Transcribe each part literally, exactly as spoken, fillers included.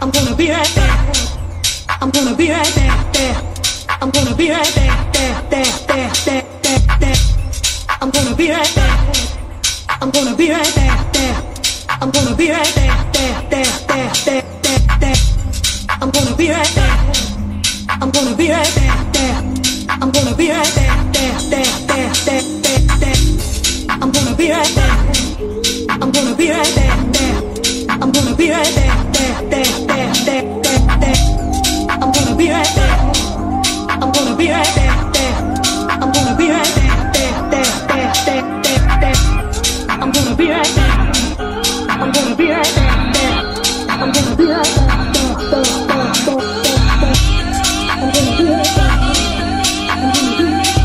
I'm gonna be right there. I'm gonna be right there, there. I'm gonna be right there, there, there, there, there, there, there. I'm gonna be right there. I'm gonna be right there, there. I'm gonna be right there, there, there, there, there, there, there. I'm gonna be right there. I'm gonna be right there, there. I'm gonna be right there, there, there, there, there, there, there. I'm gonna be right there. I'm gonna be right there, there. I'm gonna be right there, there, there, there, there, there, there. I'm gonna be right there. I'm gonna be right there, there. I'm gonna be right there, there, there, there, there, there, there. I'm gonna be right there. I'm gonna be right there, there. I'm gonna be right there, there, there, there, there, there. I'm gonna be right there. I'm gonna be right there.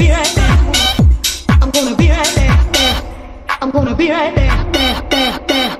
I'm gonna be right there, there, there, there.